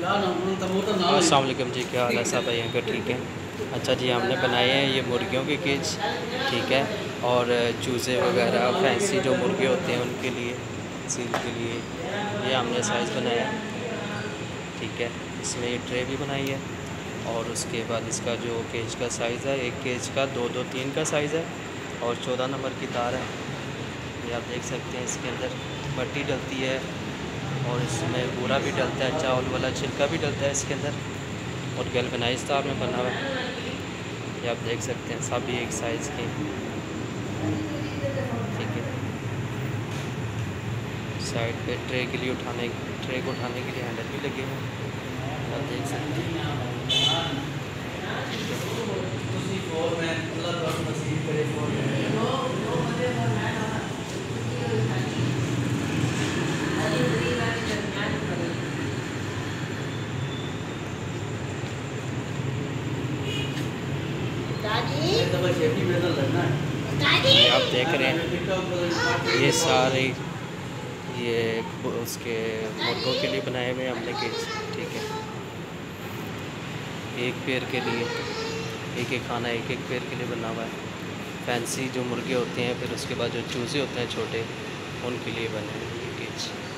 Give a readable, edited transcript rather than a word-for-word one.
अस्सलाम वालेकुम जी, क्या हाल है सब भाइयों का? ठीक है। अच्छा जी, हमने बनाए हैं ये मुर्गियों के केज, ठीक है। और चूज़े वगैरह फैंसी जो मुर्गे होते हैं उनके लिए, सील के लिए ये हमने साइज़ बनाया, ठीक है। इसमें ये ट्रे भी बनाई है और उसके बाद इसका जो केज का साइज़ है, एक केज का 2-2-3 का साइज़ है और 14 नंबर की तार है। ये आप देख सकते हैं। इसके अंदर मट्टी डलती है और इसमें बूरा भी डलता है, चावल वाला छिलका भी डलता है इसके अंदर, और गैल्वेनाइज्ड तार में बना हुआ है। ये आप देख सकते हैं, सभी एक साइज़ के, ठीक है। साइड पे ट्रे के लिए ट्रे को उठाने के लिए हैंडल भी लगे हैं, आप देख सकते हैं। ये आप देख रहे हैं, ये सारे ये उसके मुर्गों के लिए बनाए हुए हमने केज, ठीक है। एक पेड़ के लिए एक खाना एक पेड़ के लिए बना हुआ है। फैंसी जो मुर्गे होते हैं, फिर उसके बाद जो चूज़े होते हैं छोटे, उनके लिए बने हैं ये केज।